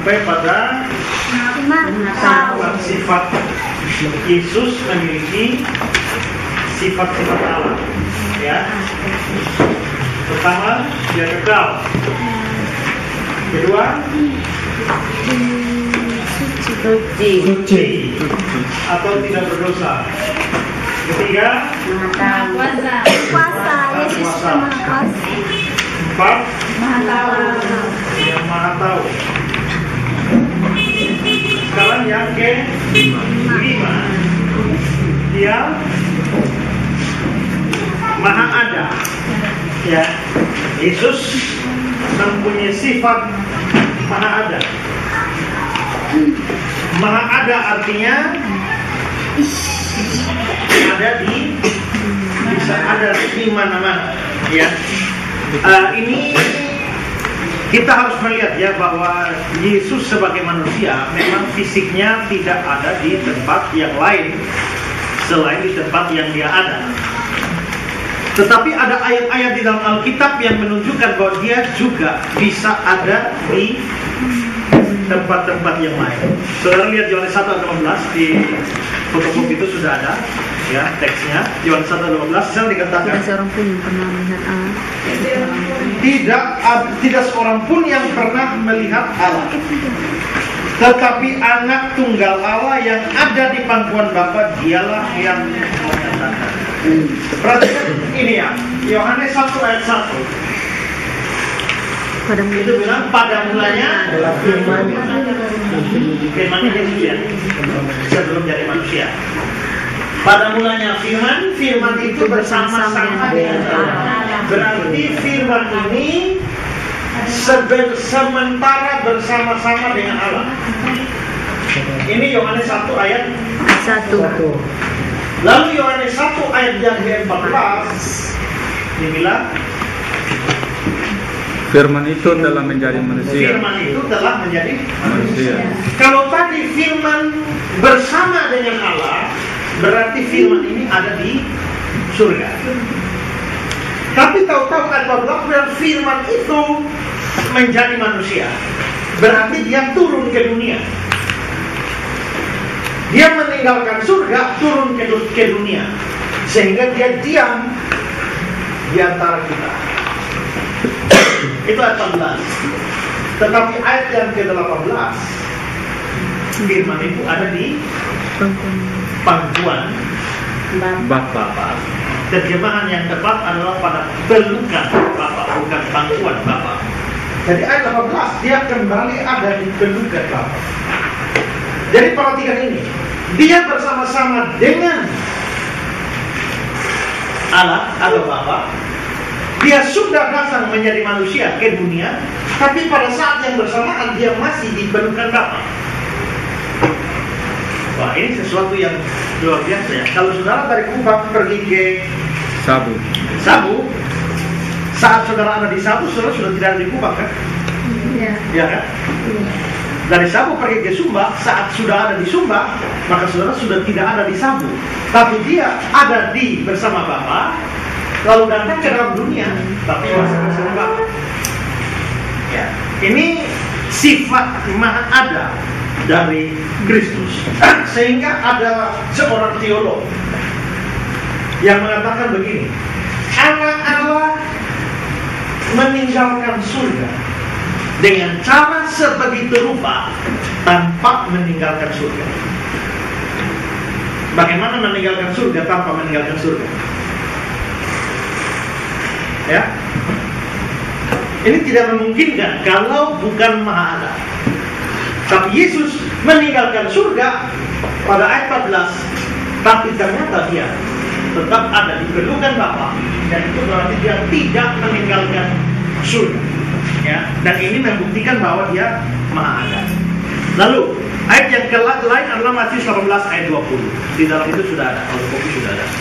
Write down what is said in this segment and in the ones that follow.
sampai pada sifat Yesus memiliki sifat-sifat Allah. Ya. Pertama, dia kekal. Kedua, suci atau tidak berdosa. Ketiga, kuasa. Yesus itu maha kuasa. empat, Maha tahu. yang maha tahu. Sekarang yang kelima, dia maha ada. Ya, Yesus mempunyai sifat maha ada. Maha ada artinya bisa ada di mana-mana. Ya, ini kita harus melihat ya bahwa Yesus sebagai manusia memang fisiknya tidak ada di tempat yang lain selain di tempat yang dia ada. Tetapi ada ayat-ayat di dalam Alkitab yang menunjukkan bahwa dia juga bisa ada di tempat-tempat yang lain. Saudara lihat Yohanes 1:18 di fotokopi itu sudah ada ya teksnya. Yohanes 1:18 di sana dikatakan Tidak seorang pun yang pernah melihat Allah. Tidak seorang pun yang pernah melihat Allah. Tetapi anak tunggal Allah yang ada di pangkuan Bapa, dialah yang menyatakan. Perhatikan ini ya, Yohanes 1 ayat 1. Itu bilang pada mulanya firman Yesus ya, sebelum jadi manusia. Pada mulanya firman itu bersama-sama dengan Allah. Berarti firman ini sementara bersama-sama dengan Allah. Ini Yohanes 1 ayat 1. Lalu Yohanes 1 ayat yang ke-14 dibilang firman itu telah menjadi manusia. Firman itu telah menjadi Manusia. Kalau tadi firman bersama dengan Allah, berarti firman ini ada di surga. Tapi tahu-tahu ayat 14 firman itu menjadi manusia. Berarti dia turun ke dunia. Dia meninggalkan surga, turun ke dunia. Sehingga dia diam di antara kita. Itu ayat 14. Tetapi ayat yang ke-18, firman itu ada di pangkuan Bapa. Terjemahan yang tepat adalah pada pelukan Bapa, bukan pangkuan Bapa. Jadi ayat 18 dia kembali ada di pelukan Bapa. Jadi perhatikan ini, dia bersama-sama dengan Allah atau Bapa. Dia sudah datang menjadi manusia ke dunia, tapi pada saat yang bersamaan dia masih di pelukan Bapa. Wah, ini sesuatu yang luar biasa ya. Kalau saudara dari Kupang pergi ke Sabu, saat saudara ada di Sabu, saudara sudah tidak ada di Kupang kan? Iya. Ya kan? Dari Sabu pergi ke Sumba, saat sudah ada di Sumba, maka saudara sudah tidak ada di Sabu. Tapi dia ada di bersama Bapa, lalu datang ke dalam dunia, tapi masih bersama Bapa. Ya, ini sifat maha ada dari Kristus. Sehingga ada seorang teolog yang mengatakan begini, anak Allah meninggalkan surga dengan cara sebegitu rupa tanpa meninggalkan surga. Bagaimana meninggalkan surga tanpa meninggalkan surga? Ya, ini tidak memungkinkan kalau bukan maha ada. Tapi Yesus meninggalkan surga pada ayat 14, tapi ternyata dia tetap ada di pelukan Bapa, dan itu berarti dia tidak meninggalkan surga. Ya, dan ini membuktikan bahwa dia maha ada. Lalu ayat yang lain adalah Matius 18 ayat 20. Di dalam itu sudah ada, kalau kopi sudah ada.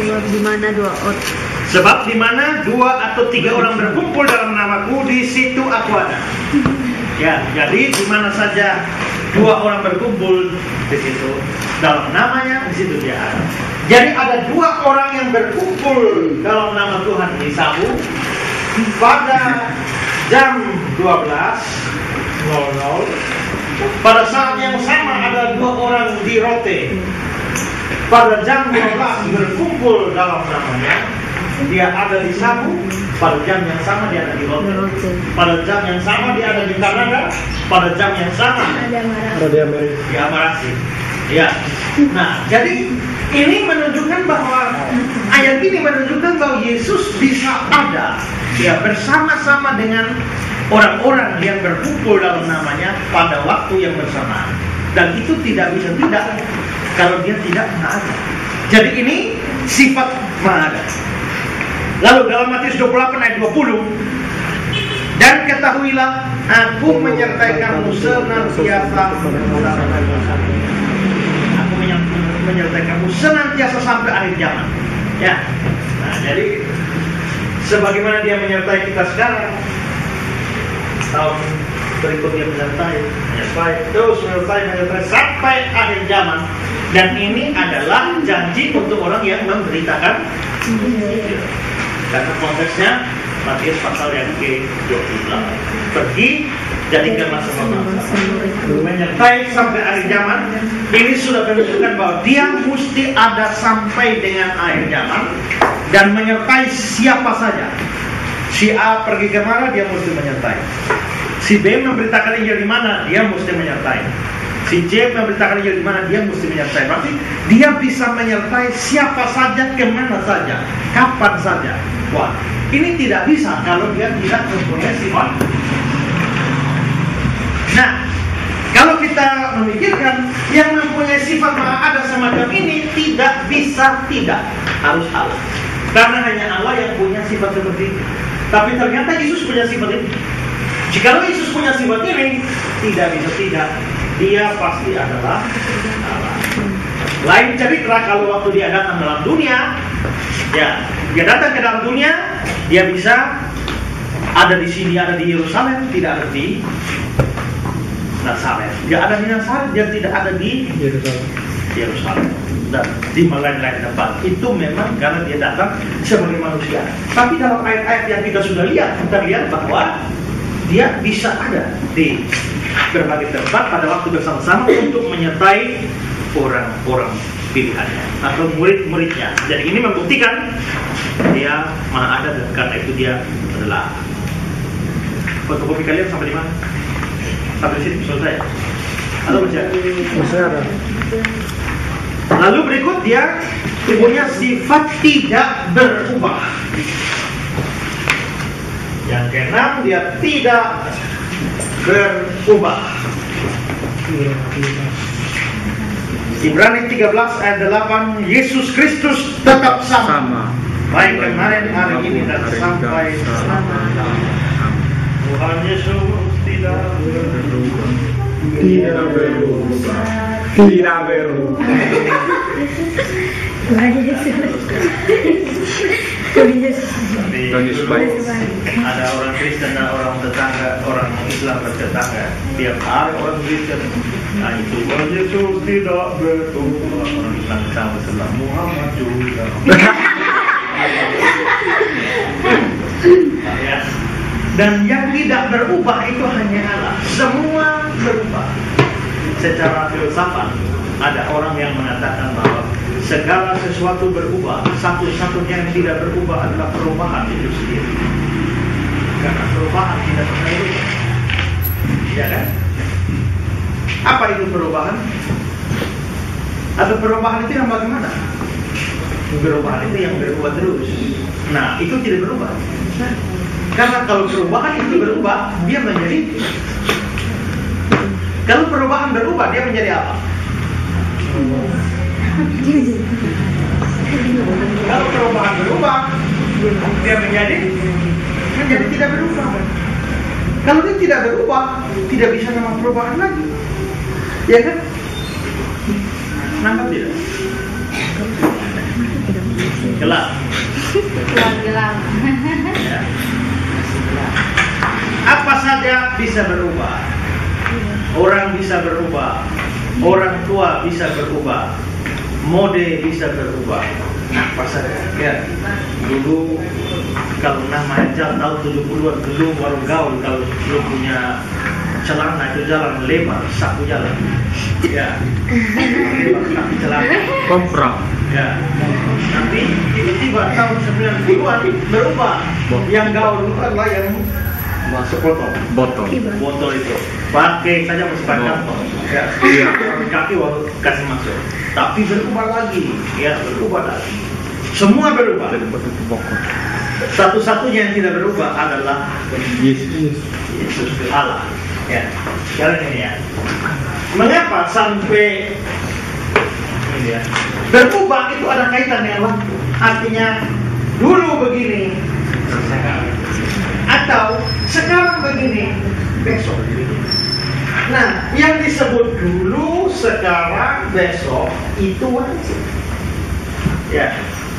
Sebab di mana dua atau tiga orang berkumpul dalam namaku, di situ aku ada. Ya, jadi di mana saja dua orang berkumpul, di situ dalam namanya, di situ dia ada. Jadi ada dua orang yang berkumpul dalam nama Tuhan di Sabu pada jam 12 Pada saat yang sama ada 2 orang di Rote. Pada jam 12 berkumpul dalam namanya. Dia ada di Sabu. Pada jam yang sama dia ada di Rote. Pada jam yang sama dia ada di Kanada. Pada jam yang sama di Amarasi. Ya. Nah, jadi ini menunjukkan bahwa ayat ini menunjukkan bahwa Yesus bisa ada ya bersama-sama dengan orang-orang yang berkumpul dalam namanya pada waktu yang bersamaan. Dan itu tidak bisa tidak kalau dia tidak ada. Jadi ini sifat Maha Ada. Lalu dalam Matius 28 ayat 20, dan ketahuilah aku menyertai kamu senantiasa menyertai kamu senantiasa sampai akhir zaman. Ya. Nah, jadi sebagaimana dia menyertai kita sekarang, tahun berikutnya menyertai terus menyertai sampai akhir zaman. Dan ini adalah janji untuk orang yang memberitakan. Karena konteksnya Matius pasal yang ke-28. Pergi jadikanlah semua bangsa menyertai sampai akhir zaman. Ini sudah menunjukkan bahwa dia mesti ada sampai dengan akhir zaman dan menyertai siapa saja. Si A pergi kemana, dia mesti menyertai. Si B memberitakan Injil di mana, dia mesti menyertai. Si J memberitakan Injil di mana, dia mesti menyertai. Berarti dia bisa menyertai siapa saja, kemana saja, kapan saja. Wah, ini tidak bisa kalau dia tidak mempunyai sifat. Nah, kalau kita memikirkan yang mempunyai sifat Maha Ada semacam ini tidak bisa tidak, harus Allah. Karena hanya Allah yang punya sifat seperti ini. Tapi ternyata Yesus punya sifat ini. Jikalau Yesus punya sifat ini, tidak bisa tidak, dia pasti adalah Allah. Lain cerita kalau waktu dia datang dalam dunia, ya, dia datang ke dalam dunia, dia bisa ada di sini, ada di Yerusalem, tidak ada di Nazaret. Dia ada di Nazaret, dia tidak ada di Yerusalem dan di lain-lain tempat. Itu memang karena dia datang sebagai manusia. Tapi dalam ayat-ayat yang kita sudah lihat, kita lihat bahwa dia bisa ada di berbagai tempat pada waktu bersama-sama untuk menyertai orang-orang pilihannya atau murid-muridnya. Jadi ini membuktikan dia Maha Ada dan karena itu dia adalah. Fotokopi kalian sampai di mana? Sampai di sini selesai. Atau baca? Lalu berikut dia punya sifat tidak berubah. Yang keenam, dia tidak berubah. Ibrani 13 ayat 8, Yesus Kristus tetap sama. Baik kemarin, hari ini dan sampai selama-lamanya. Tuhan Yesus tidak berubah. Tidak berubah. Tidak berubah. Ada orang Kristen dan orang tetangga, orang Islam bertetangga. Tiap hari orang Kristen, nah itu Tuhan Yesus tidak berubah. Orang Islam sama sebelah Muhammad juga. Ya. Dan yang tidak berubah itu hanya Allah. Semua berubah. Secara filsafat ada orang yang mengatakan bahwa segala sesuatu berubah. Satu-satunya yang tidak berubah adalah perubahan itu sendiri. Karena perubahan tidak pernah berubah. Ya kan? Apa itu perubahan? Atau perubahan itu yang bagaimana? Perubahan itu yang berubah terus. Nah, itu tidak berubah. Karena kalau perubahan itu berubah, dia menjadi. Kalau perubahan berubah, dia menjadi apa? Kalau perubahan berubah, dia menjadi tidak berubah. Kalau dia tidak berubah, tidak bisa nama perubahan lagi. Ya kan? Nangkap tidak? Gelap. Gelap. Ya. Apa saja bisa berubah. Orang bisa berubah. Orang tua bisa berubah. Mode bisa berubah. Apa saja. Ya. Dulu kalau namanya tahun 70-an dulu baru gaul kalau belum punya celana itu jalan lebar, satu jalan. Ya, lebar tapi celana. Komprak. Ya, nanti tiba-tiba tahun 90-an berubah. Yang gaul adalah yang masuk botol itu. Pakai saja masih pakai kantong. Ya, kaki waktu kasih masuk. Tapi berubah lagi, ya berubah lagi. Semua berubah. Satu-satunya yang tidak berubah adalah Yesus Allah. Ya, sekarang ini ya. Mengapa sampai ini ya? Berubah itu ada kaitan dengan waktu. Artinya dulu begini, atau sekarang begini, besok begini. Nah, yang disebut dulu, sekarang, besok itu waktu. Ya.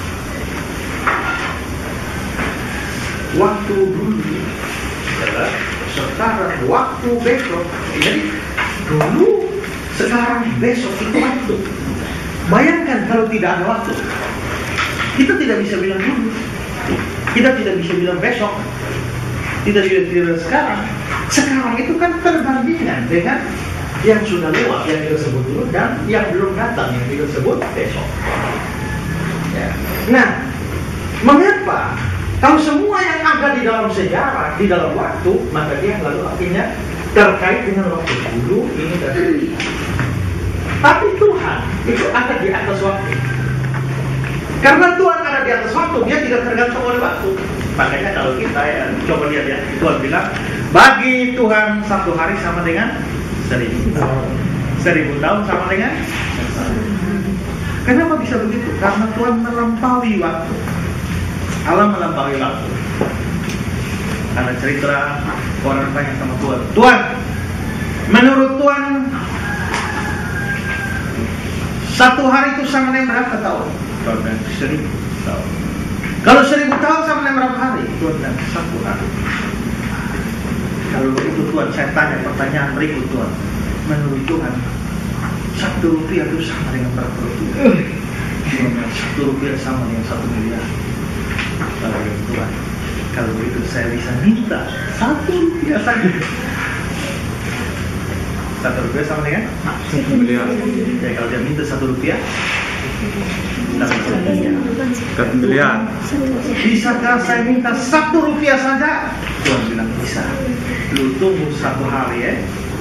Waktu dulu, sekarang, waktu besok. Jadi dulu, sekarang, besok itu waktu. Bayangkan kalau tidak ada waktu, kita tidak bisa bilang dulu, kita tidak bisa bilang besok, tidak bisa bilang sekarang. Sekarang itu kan perbandingan dengan yang sudah lewat, yang kita sebut dulu, dan yang belum datang, yang kita sebut besok. Ya. Nah, mengapa? Kalau semua yang ada di dalam sejarah, di dalam waktu, maka dia lalu akhirnya terkait dengan waktu dulu, ini dan ini. Tapi Tuhan itu ada di atas waktu. Karena Tuhan ada di atas waktu, dia tidak tergantung oleh waktu. Makanya kalau kita ya, coba lihat ya, Tuhan bilang, bagi Tuhan satu hari sama dengan 1000 tahun. 1000 tahun sama dengan 1. Kenapa bisa begitu? Karena Tuhan melampaui waktu. Allah melampaui waktu. Karena cerita orang tanya sama Tuhan, Tuhan, menurut Tuhan satu hari itu sama dengan berapa tahun? Tuhan bilang 1000 tahun. Kalau 1000 tahun sama dengan berapa hari? Tuhan bilang 1 hari. Kalau begitu Tuhan, saya tanya pertanyaan berikut Tuhan, menurut Tuhan 1 rupiah itu sama dengan berapa rupiah? Tuhan bilang 1 rupiah sama dengan 1 miliar. Kalau Tuhan, kalau begitu saya bisa minta 1 rupiah saja. 1 rupiah sama dengan 1 miliar. Jadi kalau dia minta 1 rupiah, 1 miliar. Bisakah saya minta 1 rupiah saja? Tuhan bilang bisa. Lu tunggu 1 hari ya.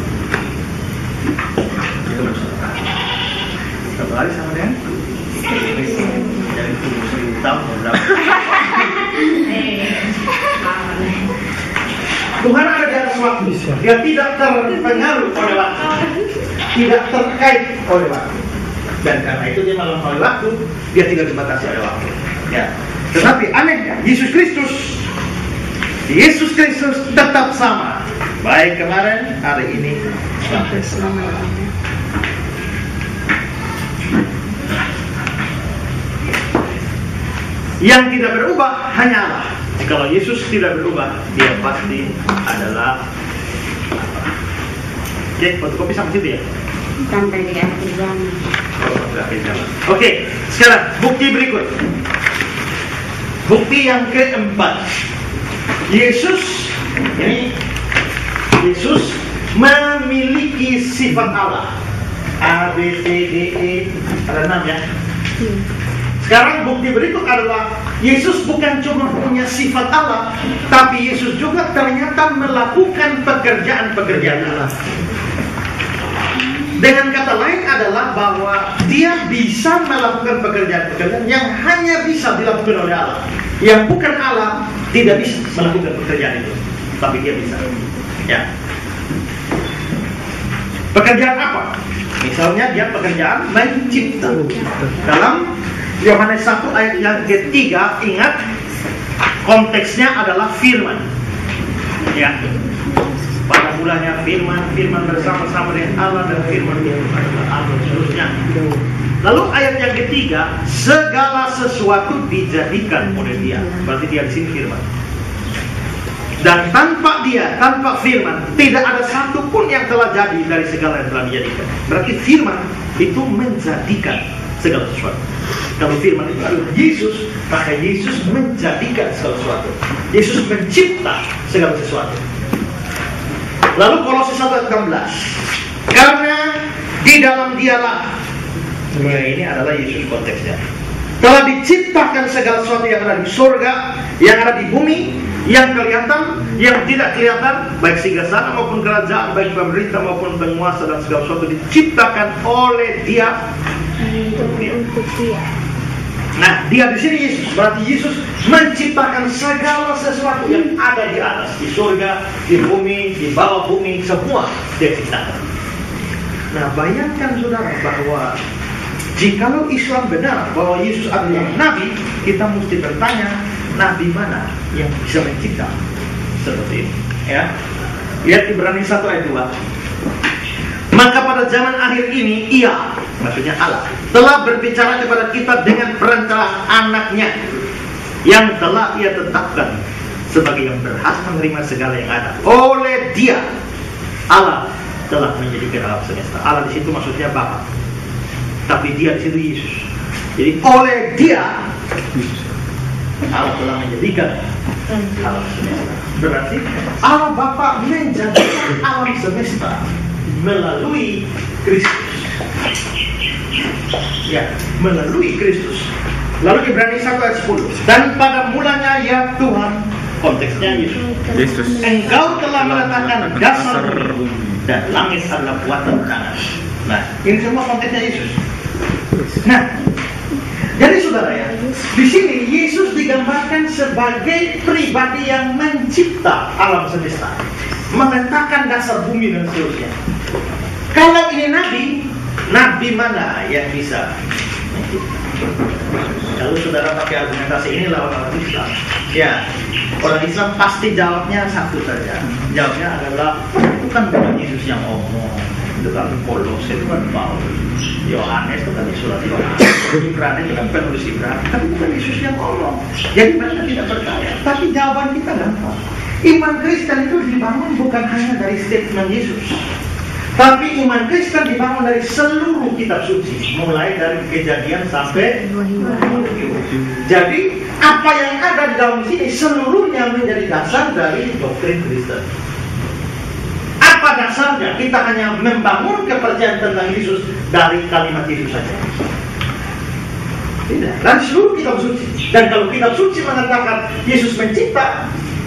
Tunggu 1 hari. 1 hari sama dengan? Jadi tunggu 1000 tahun berapa? Tuhan ada di atas waktu. Dia tidak terpengaruh oleh waktu, tidak terkait oleh waktu. Dan karena itu dia melampaui waktu, dia tidak dibatasi oleh waktu. Ya. Tetapi anehnya, Yesus Kristus tetap sama, baik kemarin, hari ini, sampai selamanya. Yang tidak berubah hanya Allah. Kalau Yesus tidak berubah, dia pasti adalah apa? Oke, fotokopi sampai situ ya? Sampai di akhir zaman. Oke, sekarang bukti berikut. Bukti yang keempat. Yesus memiliki sifat Allah. A, B, C, D, E, ada 6 ya? Sekarang bukti berikut adalah Yesus bukan cuma punya sifat Allah, tapi Yesus juga ternyata melakukan pekerjaan-pekerjaan Allah. Dengan kata lain adalah bahwa dia bisa melakukan pekerjaan-pekerjaan yang hanya bisa dilakukan oleh Allah. Yang bukan Allah tidak bisa melakukan pekerjaan itu, tapi dia bisa. Ya. Pekerjaan apa? Misalnya dia pekerjaan mencipta. Dalam Yohanes 1 ayat yang ketiga, ingat konteksnya adalah firman. Ya. Pada mulanya firman bersama-sama dengan Allah, dan firman itu adalah Allah seterusnya. Lalu ayat yang ketiga, segala sesuatu dijadikan oleh dia. Berarti dia di sini firman. Dan tanpa dia, tanpa firman, tidak ada satupun yang telah jadi dari segala yang telah dijadikan. Berarti firman itu menjadikan segala sesuatu. Kalau firman itu adalah Yesus, maka Yesus menjadikan segala sesuatu. Yesus mencipta segala sesuatu. Lalu Kolose 1 ayat 16. Karena di dalam dialah, ini adalah Yesus konteksnya, telah diciptakan segala sesuatu yang ada di surga, yang ada di bumi, yang kelihatan, yang tidak kelihatan, baik singgahsana maupun kerajaan, baik pemerintah maupun penguasa, dan segala sesuatu diciptakan oleh Dia untuk Dia. Nah, Dia di sini Yesus, berarti Yesus menciptakan segala sesuatu yang ada di atas, di surga, di bumi, di bawah bumi, semua Dia ciptakan. Nah, bayangkan saudara bahwa jikalau Islam benar bahwa Yesus adalah Nabi, kita mesti bertanya, Nabi mana yang bisa mencipta seperti ini? Ya, lihat Ibrani 1 ayat 2. Maka pada zaman akhir ini Ia, maksudnya Allah, telah berbicara kepada kita dengan perantaraan Anaknya yang telah Ia tetapkan sebagai yang berhak menerima segala yang ada. Oleh Dia Allah telah menjadikan alam semesta. Allah di situ maksudnya Bapa, tapi Dia di situ Yesus. Jadi oleh Dia Allah telah menjadikan alam semesta. Berarti Allah Bapa menjadikan alam semesta melalui Kristus. Ya, melalui Kristus. Lalu Ibrani 1 ayat 10. Dan pada mulanya ya Tuhan, konteksnya Yesus, Engkau telah meletakkan dasar bumi dan langit adalah buatan tangan. Nah, ini semua konteksnya Yesus. Nah, jadi saudara ya, di sini Yesus digambarkan sebagai pribadi yang mencipta alam semesta, meletakkan dasar bumi dan seterusnya. Kalau ini nabi mana yang bisa mencipta? Kalau saudara pakai argumentasi ini lawan orang Islam, ya orang Islam pasti jawabnya satu saja. Jawabnya adalah bukan Yesus yang ngomong, itu kan Paulus, itu kan Paulus, Yohanes itu kan surat Yohanes, Ibrani itu kan penulis Ibrani, tapi bukan Yesus yang ngomong. Jadi mereka tidak percaya. Tapi jawaban kita gampang. Iman Kristen itu dibangun bukan hanya dari statement Yesus, tapi iman Kristen dibangun dari seluruh kitab suci, mulai dari Kejadian sampai Wahyu. Jadi apa yang ada di dalam sini seluruhnya menjadi dasar dari doktrin Kristen. Apa dasarnya? Kita hanya membangun kepercayaan tentang Yesus dari kalimat Yesus saja. Tidak, dari seluruh kitab suci. Dan kalau kitab suci mengatakan Yesus mencipta,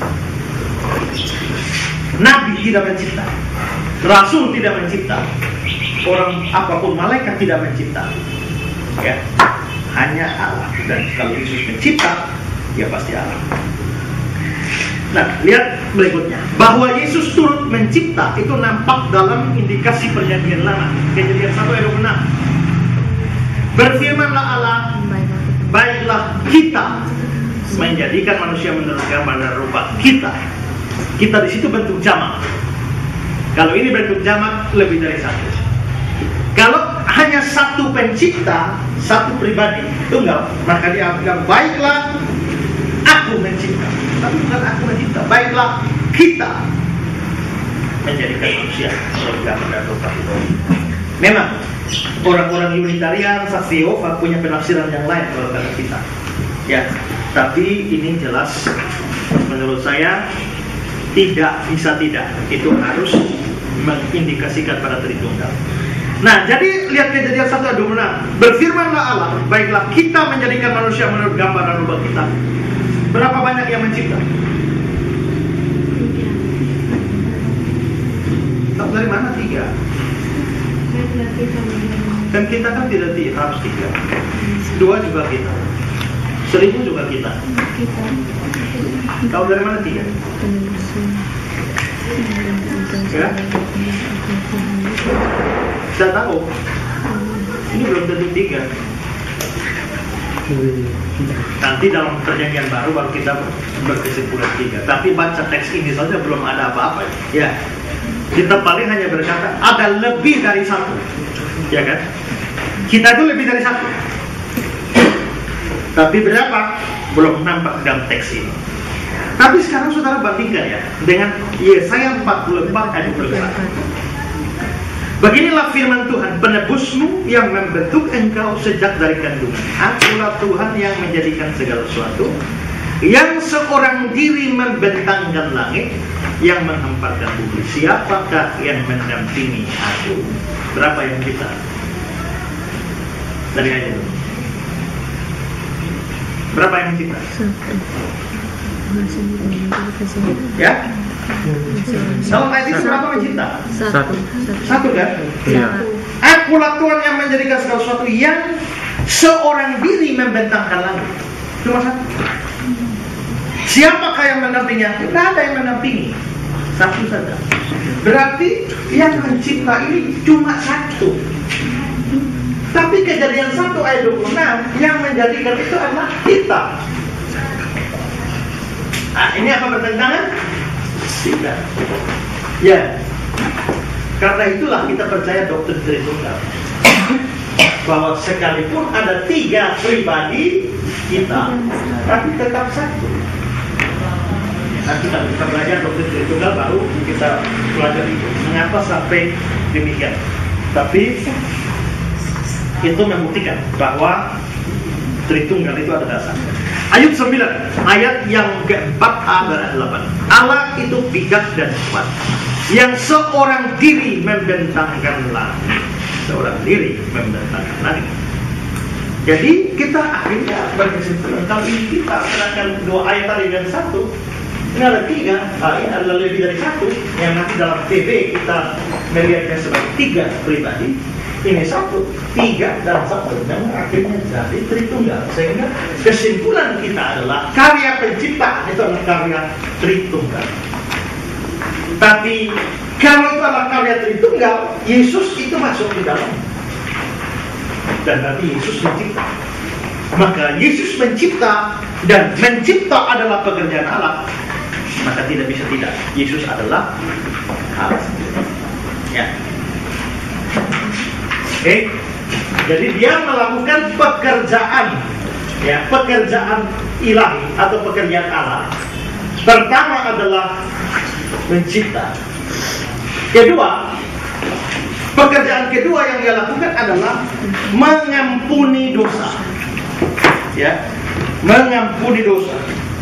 Nabi tidak mencipta, Rasul tidak mencipta, orang apapun malaikat tidak mencipta, ya, hanya Allah. Dan kalau Yesus mencipta, ya pasti Allah. Nah, lihat berikutnya, bahwa Yesus turut mencipta itu nampak dalam indikasi perjanjian lama. Kejadian 1 ayat 26. Berfirmanlah Allah, baiklah kita menjadikan manusia menurut gambar dan rupa kita. Kita di situ bentuk jamak. Kalau ini bentuk jamak lebih dari satu. Kalau hanya satu pencipta, satu pribadi, tunggal, maka dia bilang baiklah aku mencipta. Tapi bukan aku mencipta, baiklah kita menjadikan manusia menurut gambar dan rupa itu. Memang orang-orang Unitarian, Saksi Yehova punya penafsiran yang lain kalau kata kita. Ya, tapi ini jelas menurut saya tidak bisa tidak, itu harus mengindikasikan pada Tritunggal. Nah, jadi lihat Kejadian 1 ayat 26. Berfirmanlah Allah, baiklah kita menjadikan manusia menurut gambar dan rupa kita. Berapa banyak yang mencipta? Tahu dari mana? 3. Dan kita kan tidak harus 3. 2 juga kita. 1000 juga kita. Tahu dari mana 3? Ya? Saya tahu. Ini belum tentu 3. Nanti dalam perjanjian baru kita berkesimpulan 3. Tapi baca teks ini saja belum ada apa-apa. Ya, kita paling hanya berkata ada lebih dari 1. Ya kan? Kita itu lebih dari 1. Tapi berapa? Belum nampak dalam teks ini. Tapi sekarang saudara bandingkan ya dengan Yesaya 44 ayat 21. Beginilah firman Tuhan, penebusmu yang membentuk engkau sejak dari kandungan. Akulah Tuhan yang menjadikan segala sesuatu, yang seorang diri membentangkan langit, yang menghempaskan bumi. Siapakah yang mendampingi aku? Berapa yang kita? Dari aja dulu. Berapa yang kita? Ya? Dalam ayat itu berapa mencipta? Satu kan? Iya. Akulah Tuhan yang menjadikan segala sesuatu yang seorang diri membentangkan langit. Cuma satu. Siapakah yang mendampingi? Tidak ada yang mendampingi. Satu saja. Berarti yang mencipta ini cuma satu. Tapi Kejadian 1 ayat 26 yang menjadikan itu adalah kita. Nah, ini apa bertentangan? Tidak. Ya. Karena itulah kita percaya doktrin Tritunggal. Bahwa sekalipun ada 3 pribadi kita, tapi tetap satu. Nanti kalau kita belajar doktrin Tritunggal baru kita pelajari mengapa sampai demikian. Tapi itu membuktikan bahwa Tritunggal itu ada dasar. Ayat 9, ayat yang ke-4a dan 8. Allah itu bijak dan kuat, yang seorang diri membentangkan langit. Seorang diri membentangkan langit. Jadi kita akhirnya berkesimpulan kalau ini kita serahkan 2 ayat tadi dan 1. Ini ada 3, ini adalah lebih dari 1. Yang nanti dalam TB kita melihatnya sebagai 3 pribadi. Ini 1, 3, dan 1. Dan akhirnya jadi Tritunggal. Sehingga kesimpulan kita adalah karya penciptaan itu adalah karya Tritunggal. Tapi kalau itu adalah karya Tritunggal, Yesus itu masuk di dalam. Dan nanti Yesus mencipta. Maka Yesus mencipta, dan mencipta adalah pekerjaan Allah. Maka tidak bisa tidak. Yesus adalah Allah. Ya. Oke. Jadi dia melakukan pekerjaan, ya, pekerjaan ilahi atau pekerjaan Allah. Pertama adalah mencipta. Kedua, pekerjaan kedua yang dia lakukan adalah mengampuni dosa. Ya, mengampuni dosa.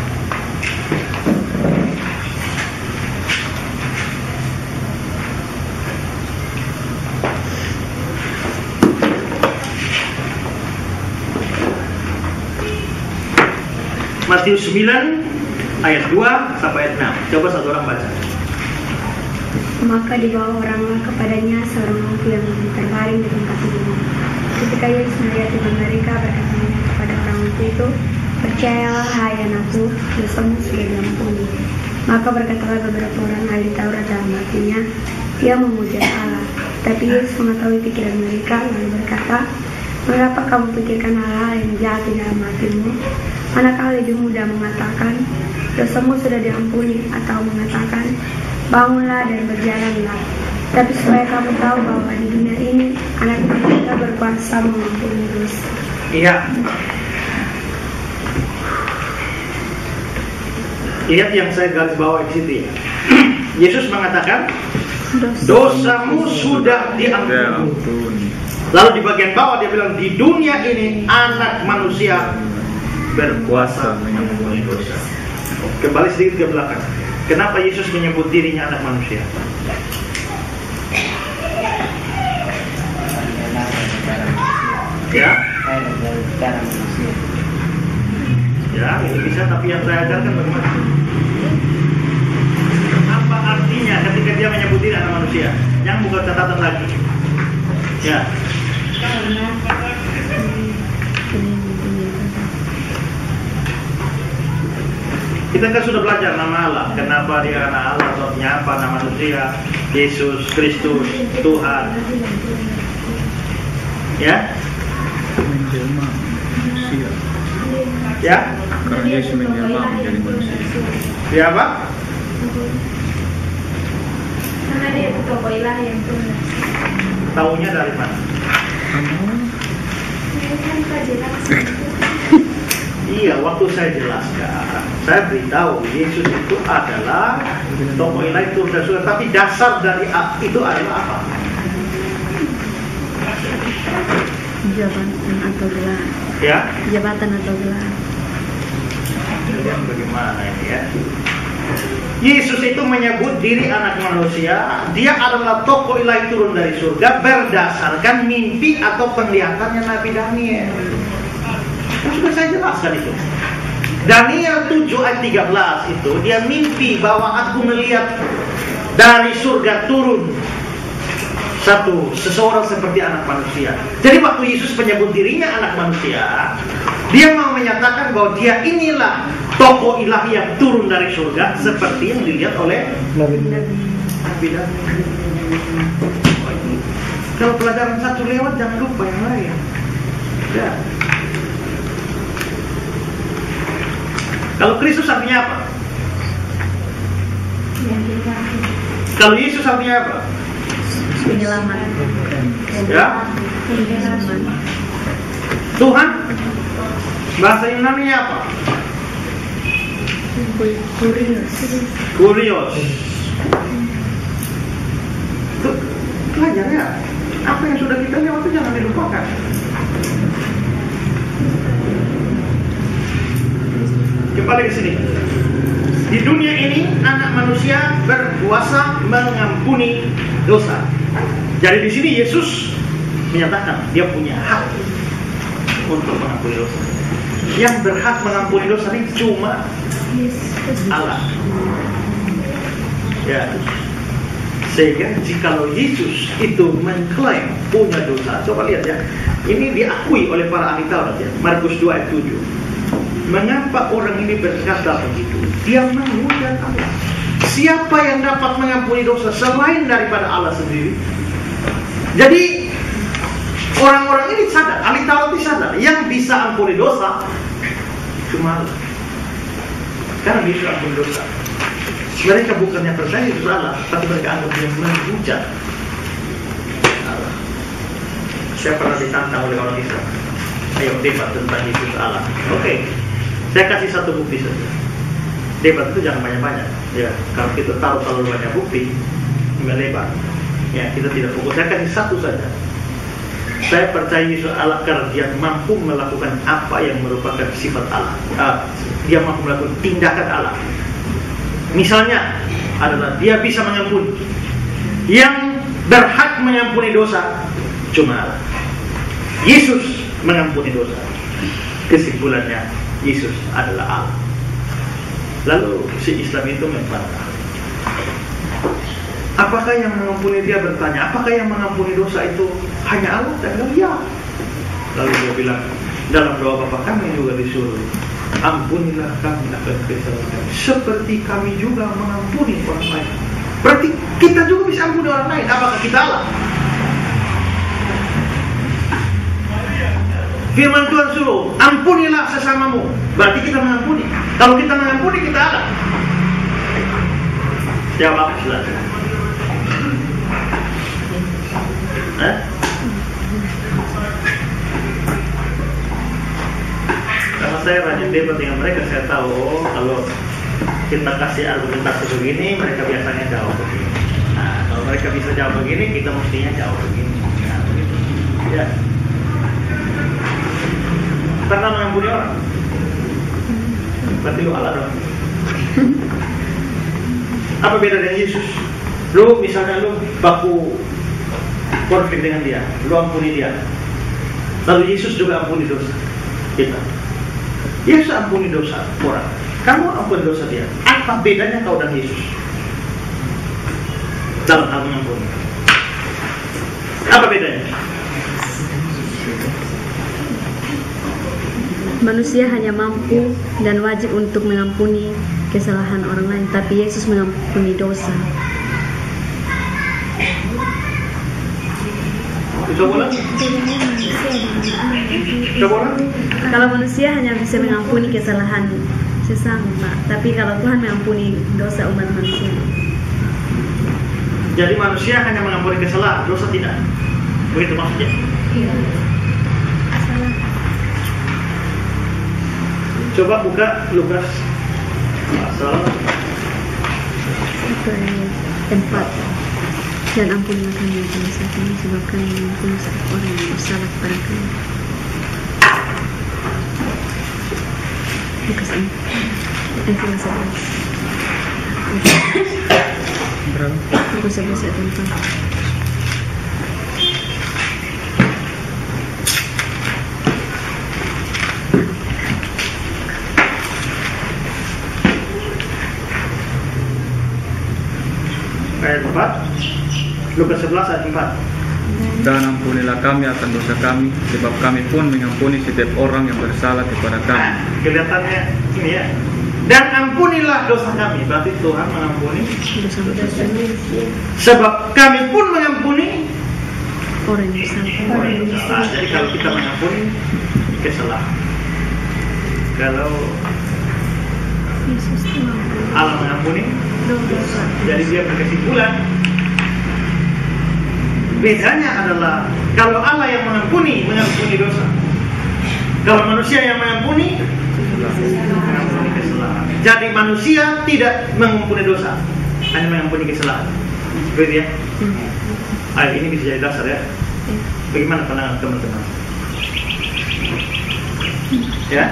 Matius 9 ayat 2 sampai ayat 6. Coba satu orang baca. Maka dibawa oranglah kepadanya seorang laki yang terbaring di tempat tidur. Ketika Yesus melihat iman mereka, berkata kepada orang itu, percayalah hai anakku, dosamu sudah diampuni. Maka berkatalah beberapa orang ahli Taurat dalam hatinya, dia memuja Allah. Tapi Yesus mengetahui pikiran mereka, lalu berkata, mengapa kamu pikirkan hal-hal yang jahat di dalam hatimu? Manakala lebih mudah mengatakan, dosamu sudah diampuni, atau mengatakan, bangunlah dan berjalanlah. Tapi supaya kamu tahu bahwa di dunia ini Anak Manusia berkuasa mengampuni dosa. Iya. Lihat yang saya garis bawah di situ ya. Yesus mengatakan, dosamu sudah diampuni. Lalu di bagian bawah dia bilang, di dunia ini Anak Manusia berkuasa mengampuni dosa. Kembali sedikit ke belakang. Kenapa Yesus menyebut dirinya anak manusia? Ya? Ya, itu bisa, tapi yang saya ajarkan bagaimana? Apa artinya ketika dia menyebut diri anak manusia? Yang buka catatan lagi. Ya. Kita kan sudah belajar nama Allah. Kenapa dia anak Allah? Artinya apa? Nama manusia, Yesus Kristus, Tuhan. Ya? Menjelma manusia. Ya? Karena Yesus menjelma menjadi manusia. Ya apa? Karena dia itu tokoh ilahi yang tunggal. Taunya dari mana? Iya, waktu saya jelaskan, saya beritahu Yesus itu adalah tokoh ilahi turun dari surga, tapi dasar dari itu adalah apa? Jabatan atau gelar. Ya? Jabatan atau gelar. Kemudian bagaimana ini ya? Yesus itu menyebut diri anak manusia, dia adalah tokoh ilahi turun dari surga berdasarkan mimpi atau penglihatannya Nabi Daniel. Sudah saya jelaskan itu. Daniel 7 ayat 13 itu dia mimpi bahwa aku melihat dari surga turun seseorang seperti anak manusia. Jadi waktu Yesus menyebut dirinya anak manusia, dia mau menyatakan bahwa dia inilah tokoh ilahi yang turun dari surga seperti yang dilihat oleh Nabi Daniel. Kalau pelajaran satu lewat jangan lupa yang lain. Ya. Kalau Kristus artinya apa? Kalau Yesus artinya apa? Penyelamat. Ya. Tuhan bahasa Yunani apa? Kurios. Itu pelajar ya. Apa yang sudah kita lihat itu jangan dilupakan. Kembali ke sini. Di dunia ini anak manusia berkuasa mengampuni dosa. Jadi di sini Yesus menyatakan dia punya hak untuk mengampuni dosa. Yang berhak mengampuni dosa ini cuma Allah. Ya. Sehingga jikalau Yesus itu mengklaim punya dosa, coba lihat ya. Ini diakui oleh para ahli Taurat ya. Markus 2 ayat 7. Mengapa orang ini berkata begitu? Dia menghujat Allah. Siapa yang dapat mengampuni dosa selain daripada Allah sendiri? Jadi orang-orang ini sadar, ahli Taurat ini sadar, yang bisa ampuni dosa cuma Allah. Karena Yesus ampuni dosa. Mereka bukannya percaya Yesus Allah, tapi mereka anggap dia menghujat Allah. Saya pernah ditantang oleh orang Islam. Ayo debat tentang Yesus Allah. Oke. Saya kasih satu bukti saja. Debat itu jangan banyak-banyak. Ya, kalau kita tahu terlalu banyak bukti, melebar. Ya, kita tidak fokus. Saya kasih satu saja. Saya percaya Yesus Allah karena dia mampu melakukan apa yang merupakan sifat Allah. Dia mampu melakukan tindakan Allah. Misalnya adalah dia bisa mengampuni. Yang berhak mengampuni dosa cuma Allah. Yesus mengampuni dosa. Kesimpulannya Yesus adalah Allah. Lalu si Islam itu membantah. Apakah yang mengampuni, dia bertanya, apakah yang mengampuni dosa itu hanya Allah? Dan bilang, ya. Lalu dia bilang, dalam doa Bapa kami juga disuruh, ampunilah kami akan kesalahan kami, seperti kami juga mengampuni orang lain. Berarti kita juga bisa ampuni orang lain. Apakah kita Allah? Firman Tuhan suruh, ampunilah sesamamu. Berarti kita mengampuni. Kalau kita mengampuni, kita Allah. Jawab silakan. Karena saya rajin debat dengan mereka, saya tahu kalau kita kasih argumentasi begini, mereka biasanya jawab begini. Nah, kalau mereka bisa jawab begini, kita mestinya jawab begini. Nah, begitu. Ya. Karena mengampuni orang. Berarti lu Allah dong. Apa beda dengan Yesus? Lu misalnya lu baku konflik dengan dia, lu ampuni dia. Lalu Yesus juga ampuni dosa kita. Yesus ampuni dosa orang, kamu ampuni dosa dia. Apa bedanya kau dan Yesus dalam hal mengampuni? Apa bedanya? Manusia hanya mampu dan wajib untuk mengampuni kesalahan orang lain, tapi Yesus mengampuni dosa. Coba ulang. Kalau manusia hanya bisa mengampuni kesalahan sesama, tapi kalau Tuhan mengampuni dosa umat manusia. Jadi manusia hanya mengampuni kesalahan, dosa tidak. Begitu maksudnya? Iya. Coba buka Lukas pasal tempat. Dan ampunilah kami dosa kami, sebab kami mengampuni setiap orang yang bersalah kepada kami. Lukas 4 ayat 11. Berapa? Lukas 11 ayat 4. Ayat 4. Lukas 11 ayat 4. Dan ampunilah kami akan dosa kami, sebab kami pun mengampuni setiap orang yang bersalah kepada kami. Nah, kelihatannya ini ya. Dan ampunilah dosa kami. Berarti Tuhan mengampuni Dosa-dosa sebab kami pun mengampuni orang yang bersalah. orang yang bersalah. Jadi kalau kita mengampuni kesalahan, kalau Yesus itu mengampuni Allah mengampuni, dosa. jadi dia berkesimpulan. Bedanya adalah kalau Allah yang mengampuni dosa. Kalau manusia yang mengampuni kesalahan. Jadi manusia tidak mengampuni dosa, hanya mengampuni kesalahan. Begitu ya? Ayat ini bisa jadi dasar ya. Bagaimana pandangan teman-teman? Ya?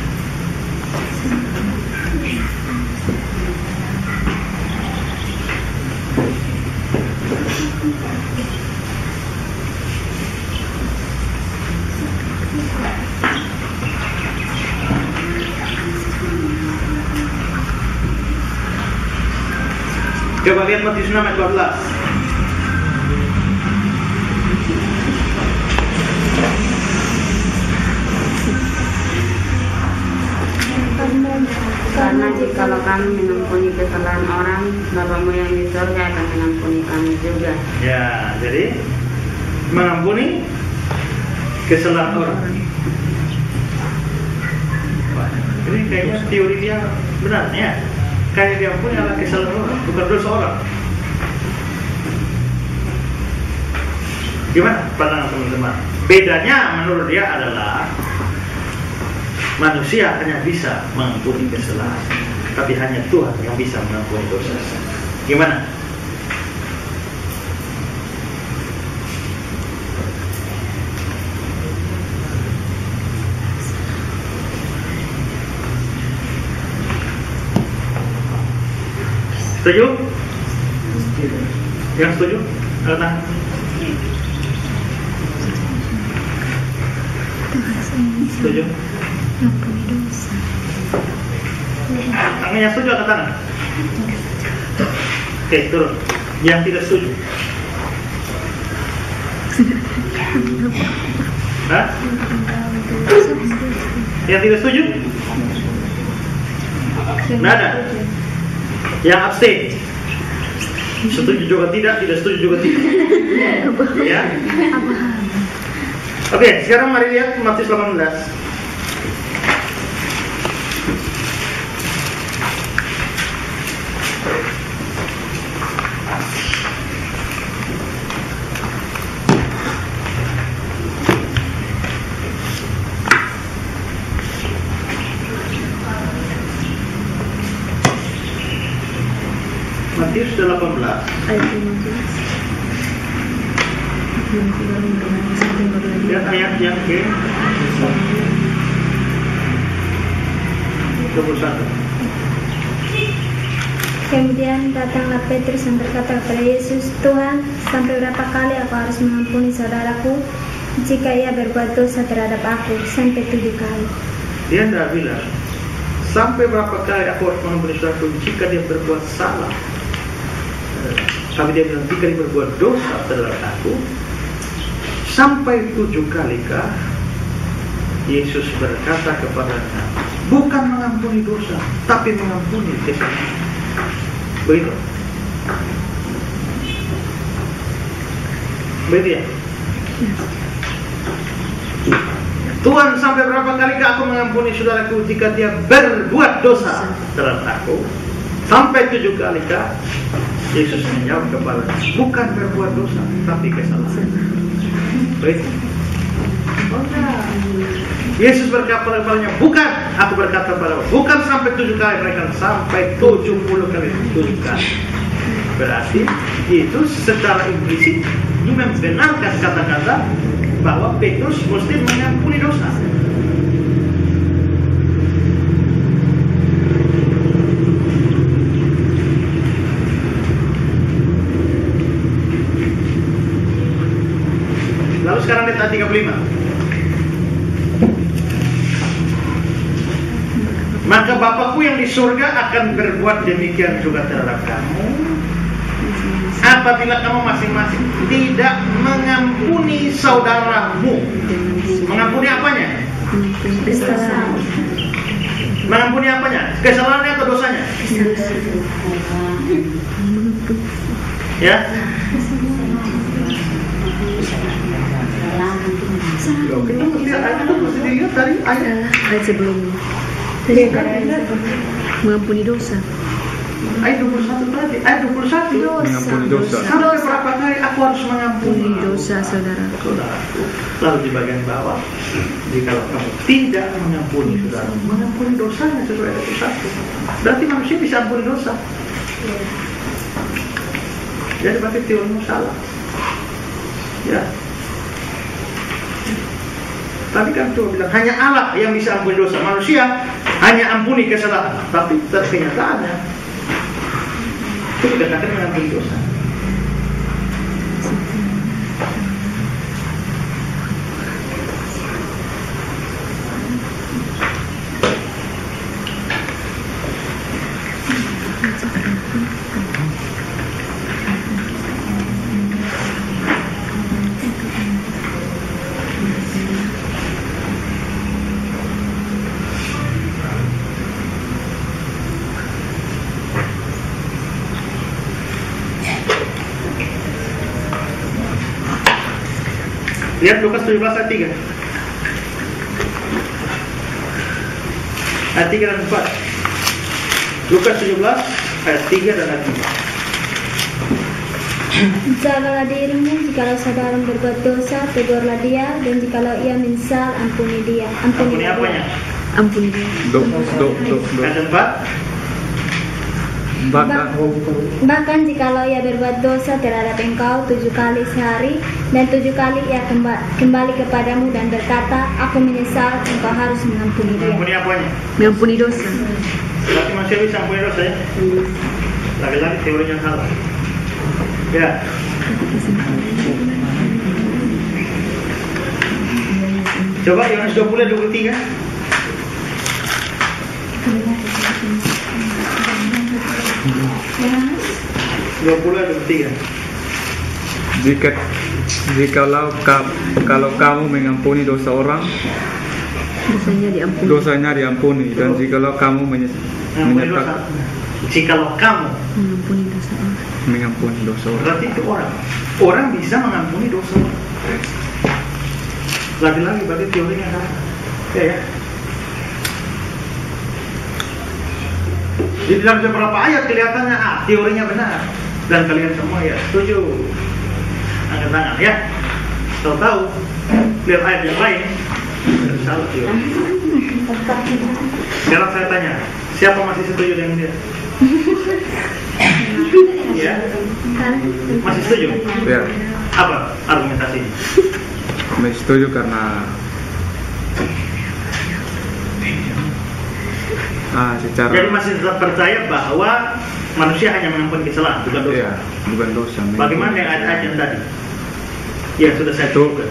Coba lihat Matius 6 ayat 12. Karena jikalau kami mengampuni kesalahan orang, Bapamu yang di surga akan mengampuni kami juga. Ya, jadi mengampuni kesalahan orang. Ini kayaknya teori dia benar ya. Kayak diampuni adalah kesalahan orang, bukan dosa orang. Gimana pandangan teman-teman? Bedanya menurut dia adalah manusia hanya bisa mengampuni kesalahan, tapi hanya Tuhan yang bisa mengampuni dosa. Gimana? Setuju? Yang setuju? Angkat tangan. Setuju? Mengampuni dosa. Yang setuju angkat tangan. Oke, turun. Yang tidak setuju? Hah? Yang tidak setuju? Nggak ada. Yang abstain? Setuju juga tidak setuju juga tidak. Ya? Oke, sekarang mari lihat Matius 18. Matius 18 Ayat 15. lihat ayat yang ke 21. Kemudian datanglah Petrus dan berkata kepada Yesus, Tuhan, sampai berapa kali aku harus mengampuni saudaraku jika ia berbuat dosa terhadap aku? Sampai 7 kali. Dia tidak bilang sampai berapa kali aku harus mengampuni saudaraku jika dia berbuat salah. Tapi dia bilang jika dia berbuat dosa terhadap aku, sampai 7 kalikah? Yesus berkata kepadanya, bukan mengampuni dosa, tapi mengampuni kesalahan. Begitu. Begitu ya? Tuhan, sampai berapa kalikah aku mengampuni saudaraku jika dia berbuat dosa terhadap aku? Sampai 7 kalikah? Yesus menjawab kepadanya, bukan berbuat dosa, tapi kesalahan. Baik. Yesus berkata kepadanya, bukan, aku berkata padamu, bukan sampai 7 kali, mereka sampai 70 kali 7 kali. Berarti itu secara implisit membenarkan kata-kata bahwa Petrus mesti mengampuni dosa. lihat ayat 35. Maka Bapakku yang di surga akan berbuat demikian juga terhadap kamu, apabila kamu masing-masing tidak mengampuni saudaramu. Mengampuni apanya? Mengampuni apanya? Kesalahannya atau dosanya? Ya. Kita mesti lihat tadi ayat sebelumnya. Mengampuni dosa. Ayat 21 tadi, ayat 21 mengampuni dosa. Sampai berapa kali aku harus mengampuni dosa saudaraku. Lalu di bagian bawah, jika kamu tidak mengampuni saudara, mengampuni dosanya sesuai ayat 21. Berarti manusia bisa ampuni dosa. Jadi berarti teorimu salah. Ya. Tadi kan cuma bilang hanya Allah yang bisa ampuni dosa, manusia hanya ampuni kesalahan. Tapi kenyataannya itu dikatakan mengampuni dosa. Lihat Lukas 17 ayat 3. Ayat 3 dan 4. Lukas 17 ayat 3 dan ayat 4. Jagalah dirimu, jikalau saudara berbuat dosa, tegurlah dia, dan jikalau ia menyesal, ampuni dia. Ampuni apanya? Ampuni dia. Ayat 4. Bahkan jikalau ia berbuat dosa terhadap engkau 7 kali sehari, dan 7 kali ia kembali kepadamu dan berkata, aku menyesal, engkau harus mengampuni dia. Mengampuni apanya? Mengampuni dosa. Berarti manusia bisa ampuni dosa ya? Lagi-lagi teorinya salah. Ya. Coba Yohanes 20:23. Kalau kamu mengampuni dosa orang, dosanya diampuni. Dan jikalau kamu menyatakan, jikalau kamu mengampuni dosa orang, berarti itu orang bisa mengampuni dosa orang. Lagi-lagi bagi teorinya salah. Ya. Di dalam beberapa ayat kelihatannya teorinya benar dan kalian semua ya setuju. Angkat tangan ya. Tahu lihat ayat yang lain salah teori. Sekarang saya tanya, siapa masih setuju dengan dia? Ya, masih setuju? ya, Apa argumentasinya? masih setuju karena secara. Jadi masih tetap percaya bahwa manusia hanya mengampuni kesalahan, bukan dosa. Iya, bukan dosa. Bagaimana yang ayat yang tadi? Ya sudah saya turunkan.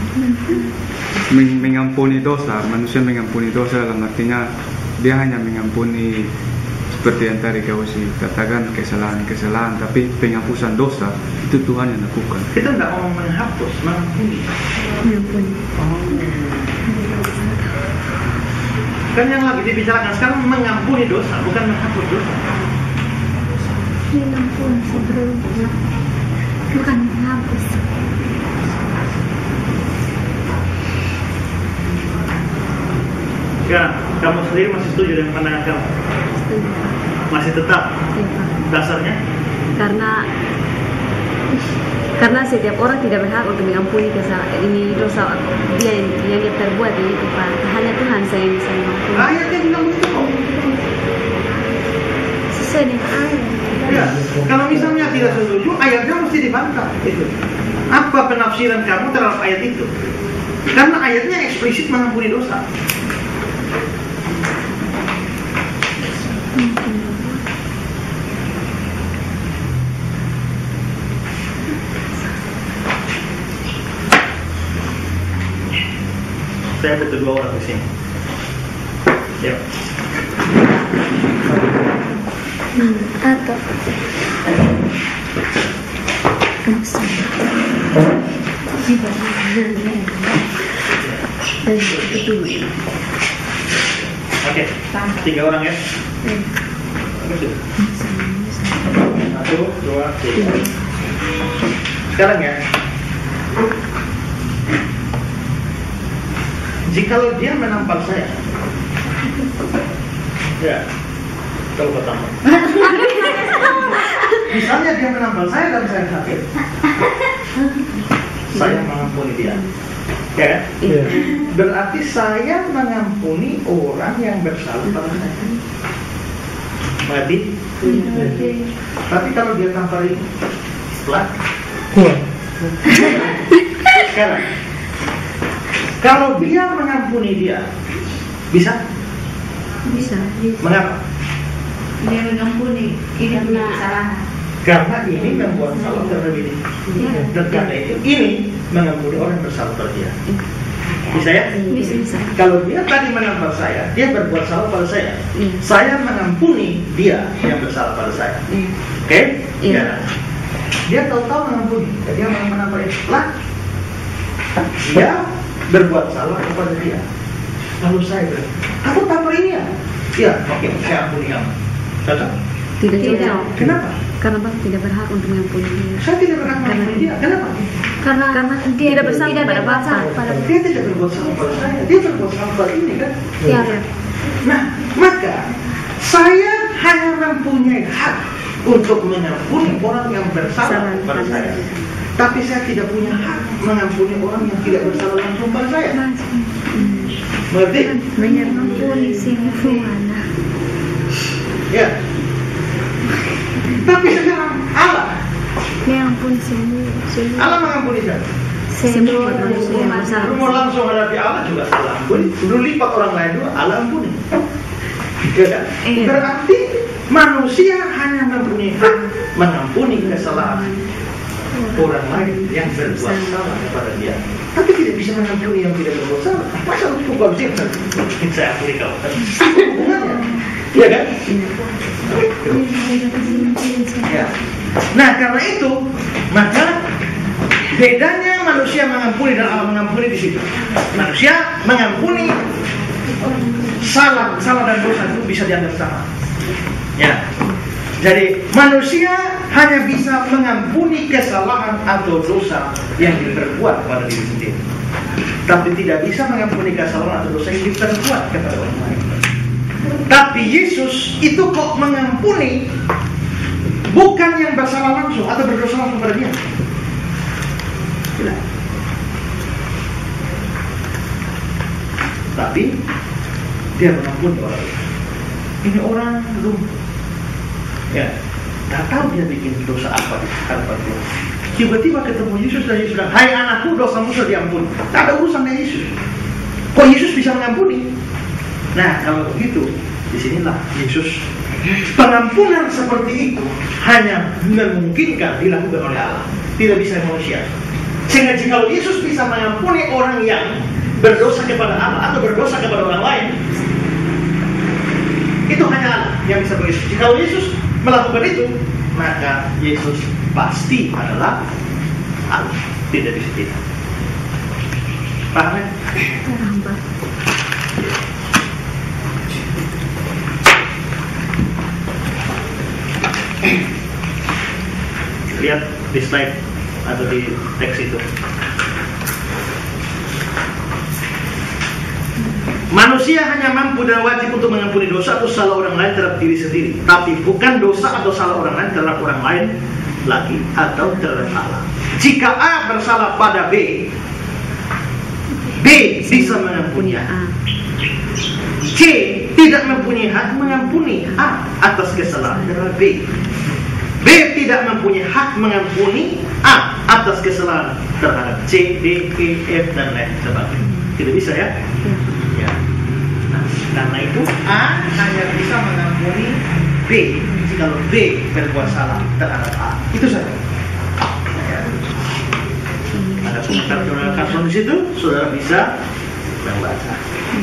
Mengampuni dosa, manusia mengampuni dosa dalam artinya dia hanya mengampuni seperti yang tadi kau katakan kesalahan, tapi penghapusan dosa itu Tuhan yang lakukan. Kita tidak mau menghapus, mengampuni. Kan yang lagi dibicarakan sekarang mengampuni dosa, bukan menghapus dosa. Mengampuni sebelumnya, bukan menghapus. Ya, kamu sendiri masih setuju dengan pandangan kamu? Setuju. Masih tetap? Iya, Pak. Dasarnya? Karena setiap orang tidak berhak untuk mengampuni ini dosa yang dia terbuat ini, Pak. Hanya Tuhan saya yang bisa mengampuni. Ayatnya bilang begitu kok. Sesuai dengan ayat. Ya, kalau misalnya tidak setuju, ayatnya mesti dibantah. Itu. Apa penafsiran kamu terhadap ayat itu? Karena ayatnya eksplisit mengampuni dosa. Saya butuh 2 orang di sini. Yuk. Atau Oke, 3 orang ya. 1, 2, 3. Sekarang ya, jikalau dia menampar saya, ya, kalau pertama, misalnya dia menampar saya dan saya sakit, saya mengampuni dia, ya kan? Berarti saya mengampuni orang yang bersalah pada saya. Berarti, tapi kalau dia tampari pelan, sekarang, kalau dia mengampuni dia, bisa? bisa. Mengapa? Dia mengampuni, ini punya kesalahan. Karena ini membuat salah terhadap ini. Dan karena itu ini mengampuni orang yang bersalah pada dia. Bisa ya? Bisa. Kalau dia tadi menampar saya, dia berbuat salah pada saya. Saya mengampuni dia yang bersalah pada saya. Oke? Ya. Dia tahu-tahu mengampuni, dia menampar lah. Dia berbuat salah kepada dia. Lalu saya bilang, kamu tampar ini ya? Iya, oke, saya ampuni kamu. Cocok? Tidak. Kenapa? Karena Bang tidak berhak untuk mengampuni dia. Saya tidak berhak mengampuni dia. Kenapa? Karena dia tidak bersalah pada Bapak. Dia tidak berbuat salah pada saya. Dia berbuat salah pada ini kan? Ya. Nah, maka saya hanya mempunyai hak untuk mengampuni orang yang bersalah pada saya. Tapi saya tidak punya hak mengampuni orang yang tidak bersalah langsung pada saya. Mengerti? Mengampuni semua. Ya. Tapi sekarang Allah Mengampuni semua. Allah mengampuni siapa? Semua Lu mau langsung hadapi Allah juga Allah ampuni. Lu lipat orang lain juga Allah ampuni. Ya kan? Berarti manusia hanya mempunyai hak mengampuni kesalahan orang lain yang berbuat salah kepada dia, tapi tidak bisa mengampuni yang tidak berbuat salah. Masa lu bukan sih? Saya ampuni kau. Hubungannya, iya kan? Ya. Nah karena itu maka bedanya manusia mengampuni dan Allah mengampuni di situ. Manusia mengampuni salah dan dosa itu bisa dianggap sama. Ya. Jadi manusia hanya bisa mengampuni kesalahan atau dosa yang diperbuat pada diri sendiri, tapi tidak bisa mengampuni kesalahan atau dosa yang diperbuat kepada orang lain. Tapi Yesus itu kok mengampuni bukan yang bersalah langsung atau berdosa langsung pada dia. Tidak. Tapi dia mengampuni orang. Ini orang lumpuh. Ya, tak tahu dia bikin dosa apa di hadapan Tuhan. Tiba-tiba ketemu Yesus dan Yesus bilang, hai anakku, dosamu sudah diampuni. Tak ada urusan dengan Yesus. Kok Yesus bisa mengampuni? Nah, kalau begitu, disinilah Yesus. Pengampunan seperti itu hanya memungkinkan dilakukan oleh Allah, tidak bisa manusia. Sehingga jika Yesus bisa mengampuni orang yang berdosa kepada Allah atau berdosa kepada orang lain, itu hanya Allah yang bisa begitu. Jika Yesus melakukan itu, maka Yesus pasti adalah Allah, tidak bisa tidak. Paham ya? Lihat di slide atau di teks itu. Manusia hanya mampu dan wajib untuk mengampuni dosa atau salah orang lain terhadap diri sendiri, tapi bukan dosa atau salah orang lain terhadap orang lain lagi atau terhadap Allah. Jika A bersalah pada B, B bisa mengampuni A. C tidak mempunyai hak mengampuni A atas kesalahan terhadap B. B tidak mempunyai hak mengampuni A atas kesalahan terhadap C, D, E, F dan lain sebagainya. Tidak bisa ya? Ya. Nah, karena itu A hanya bisa mengampuni B jika B berbuat salah terhadap A. Itu saja. Ya. Ada komentar saudara Carson di situ, saudara bisa yang baca.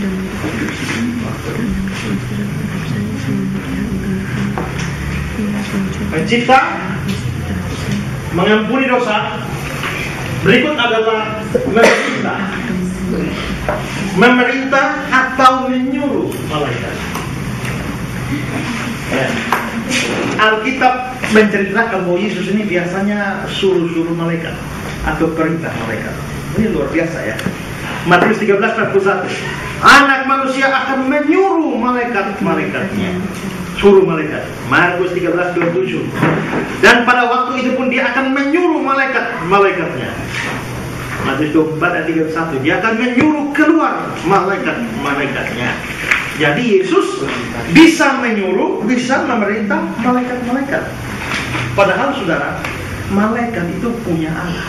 Mencipta, mengampuni dosa. Berikut adalah memerintah atau menyuruh malaikat. Ya. Alkitab menceritakan bahwa Yesus ini biasanya suruh-suruh malaikat atau perintah malaikat. Ini luar biasa ya. Matius 13:41. Anak manusia akan menyuruh malaikat-malaikatnya. Suruh malaikat. Markus 13:27. Dan pada waktu itu pun dia akan menyuruh malaikat-malaikatnya. Matius 24:31. Dia akan menyuruh keluar malaikat-malaikatnya. Jadi Yesus bisa menyuruh, bisa memerintah malaikat-malaikat. Padahal saudara, malaikat itu punya Allah.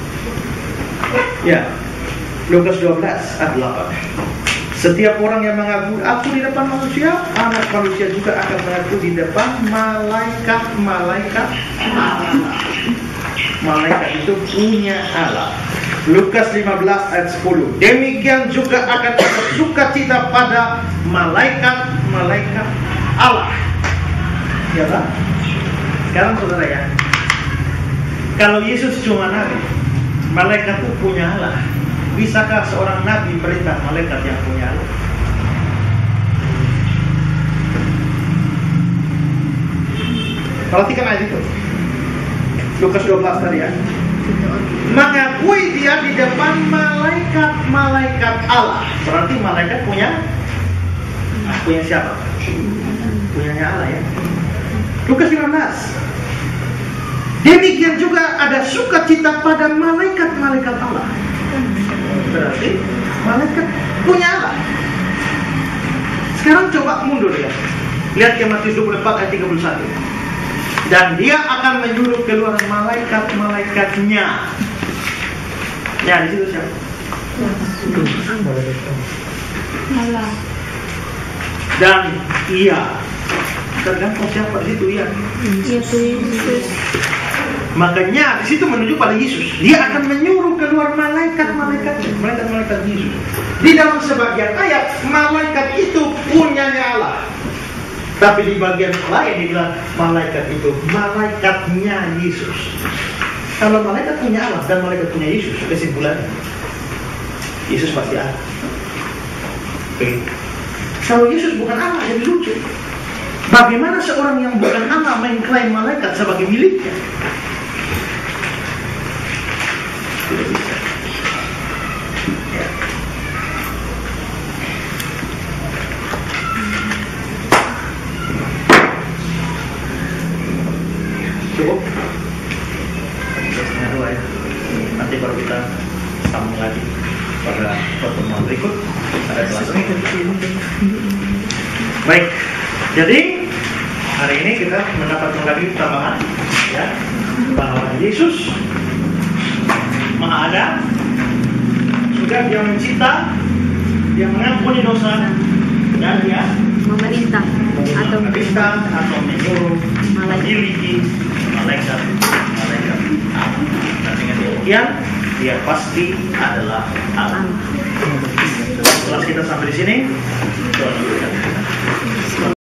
Ya, Lukas 12:8. Setiap orang yang mengaku aku di depan manusia, anak manusia juga akan mengaku di depan malaikat-malaikat Allah. Malaikat itu punya Allah. Lukas 15:10. Demikian juga akan ada sukacita pada malaikat-malaikat Allah. Ya kan? Sekarang saudara ya, kalau Yesus cuma nabi, malaikat itu punya Allah. Bisakah seorang nabi perintah malaikat yang punya Allah? Perhatikan ayat itu. Lukas 12 tadi ya. Mengakui dia di depan malaikat-malaikat Allah. Berarti malaikat punya siapa? Punyanya Allah ya. Lukas 15. Demikian juga ada sukacita pada malaikat-malaikat Allah. Berarti malaikat punya Allah. Sekarang coba mundur ya. Lihat ke Matius 24:31. Dan dia akan menyuruh keluar malaikat-malaikatnya. Ya, di situ siapa? Allah. Dan ia tergantung siapa di situ ia. Yesus. Makanya di situ menuju pada Yesus. Dia akan menyuruh keluar malaikat-malaikat Yesus. Di dalam sebagian ayat malaikat itu punyanya Allah. Tapi di bagian lain dibilang malaikat itu malaikatnya Yesus. Kalau malaikat punya Allah dan malaikat punya Yesus, kesimpulannya Yesus pasti Allah. Oke. Kalau Yesus bukan Allah, jadi lucu. Bagaimana seorang yang bukan Allah mengklaim malaikat sebagai miliknya? Tidak bisa. Ya. Cukup. Setengah 2 ya. Nanti baru kita sambung lagi pada pertemuan berikut. Ada kelas ini. Baik. Jadi hari ini kita mendapatkan lagi tambahan ya, bahwa Yesus Maha Ada, sudah dia mencipta, dia mengampuni dosa, dan dia memerintah atau menyuruh memiliki malaikat. Dan dengan demikian dia pasti adalah Allah. Setelah kita sampai di sini, Tuhan memberkati kita.